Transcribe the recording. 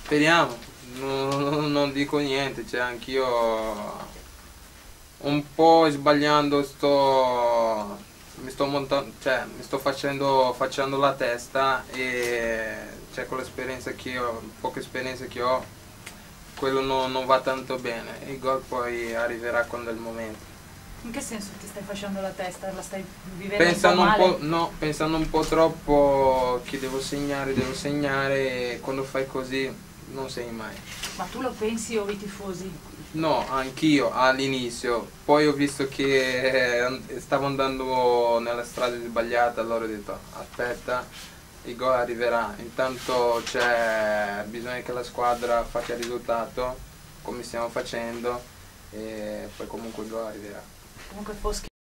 Speriamo, non dico niente, cioè anch'io un po' sbagliando mi sto montando, cioè mi sto facendo la testa e cioè, con l'esperienza che ho, poca esperienza che ho, quello non va tanto bene, il gol poi arriverà quando è il momento. In che senso ti stai facendo la testa? La stai vivendo un po' Pensando un po', male? no, pensando un po' troppo che devo segnare e quando fai così non segni mai. Ma tu lo pensi o i tifosi? No, anch'io all'inizio, poi ho visto che stavo andando nella strada sbagliata, allora ho detto aspetta, il gol arriverà, intanto bisogna che la squadra faccia il risultato come stiamo facendo e poi comunque il gol arriverà. Comunque Foschi